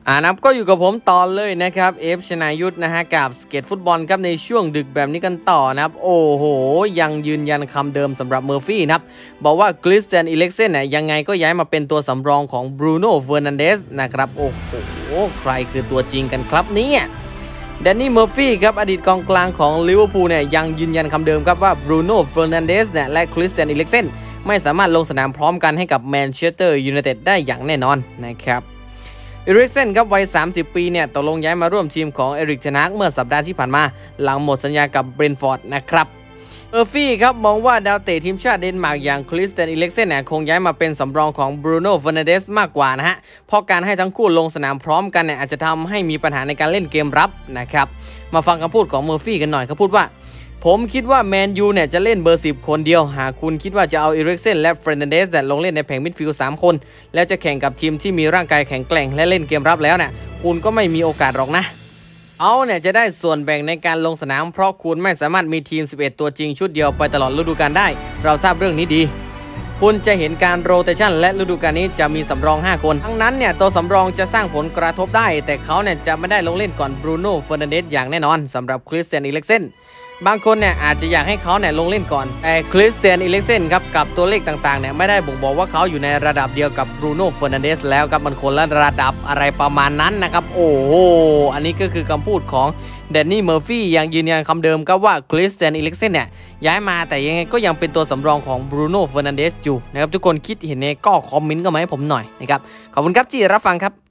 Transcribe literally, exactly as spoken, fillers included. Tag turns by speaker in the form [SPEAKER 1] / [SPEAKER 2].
[SPEAKER 1] อ่านับก็อยู่กับผมตอนเลยนะครับเอฟชนายุทธนะฮะกับสเก็ตฟุตบอลครับในช่วงดึกแบบนี้กันต่อนะครับโอ้โหยังยืนยันคำเดิมสำหรับเมอร์ฟี่นะครับบอกว่าคริสเตียนอิเล็กเซนเนี่ยยังไงก็ย้ายมาเป็นตัวสำรองของบรูโน่เฟอร์นันเดสนะครับโอ้โหใครคือตัวจริงกันครับเนี่ยแดนนี่เมอร์ฟี่ครับอดีตกองกลางของลิเวอร์พูลเนี่ยยังยืนยันคำเดิมครับว่าบรูโน่เฟอร์นันเดสเนี่ยและคริสเตียนอิเล็กเซนไม่สามารถลงสนามพร้อมกันให้กับแมนเชสเตอร์ยูไนเต็ดได้อย่างแน่นอนนะครับอิริกเซนครับวัยสามสิบปีเนี่ยตกลงย้ายมาร่วมทีมของเอริกเทนฮากเมื่อสัปดาห์ที่ผ่านมาหลังหมดสัญญากับเบรนท์ฟอร์ดนะครับเมอร์ฟี่ครับมองว่าดาวเตะทีมชาติเดนมาร์กอย่างคริสเตียนอิเล็กเซนเนี่ยคงย้ายมาเป็นสำรองของบรูโน่เฟอร์นันเดสมากกว่านะฮะเพราะการให้ทั้งคู่ลงสนามพร้อมกันเนี่ยอาจจะทำให้มีปัญหาในการเล่นเกมรับนะครับมาฟังคำพูดของเมอร์ฟี่กันหน่อยเขาพูดว่าผมคิดว่าแมนยูเนี่ยจะเล่นเบอร์สิบคนเดียวหากคุณคิดว่าจะเอาอิริกเซนและเฟรนันเดสลงเล่นในแผงมิดฟิลด์สามคนแล้วจะแข่งกับทีมที่มีร่างกายแข็งแกร่งและเล่นเกมรับแล้วเนี่ยคุณก็ไม่มีโอกาสหรอกนะเอาเนี่ยจะได้ส่วนแบ่งในการลงสนามเพราะคุณไม่สามารถมีทีมสิบเอ็ดตัวจริงชุดเดียวไปตลอดฤดูกาลได้เราทราบเรื่องนี้ดีคุณจะเห็นการโรเตชันและฤดูกาลนี้จะมีสำรองห้าคนทั้งนั้นเนี่ยตัวสำรองจะสร้างผลกระทบได้แต่เขาเนี่ยจะไม่ได้ลงเล่นก่อนบรูโน่เฟอร์นันเดสอย่างแน่นอนสำหรับคริสเตียนอิเล็กเซนบางคนเนี่ยอาจจะอยากให้เขาเนี่ยลงเล่นก่อนแต่คริสเตียนอิเล็กเซนครับกับตัวเลขต่างๆเนี่ยไม่ได้บ่งบอกว่าเขาอยู่ในระดับเดียวกับบรูโน่เฟอร์นันเดสแล้วครับมันคนละระดับอะไรประมาณนั้นนะครับโอ้โหอันนี้ก็คือคำพูดของแดนนี่เมอร์ฟี่ยังยืนยันคำเดิมครับว่าคริสเตียนอิเล็กเซนเนี่ยย้ายมาแต่ยังไงก็ยังเป็นตัวสำรองของบรูโน่เฟอร์นันเดสอยู่นะครับทุกคนคิดเห็นเนี่ยก็คอมเมนต์กันมาให้ผมหน่อยนะครับขอบคุณครับที่รับฟังครับ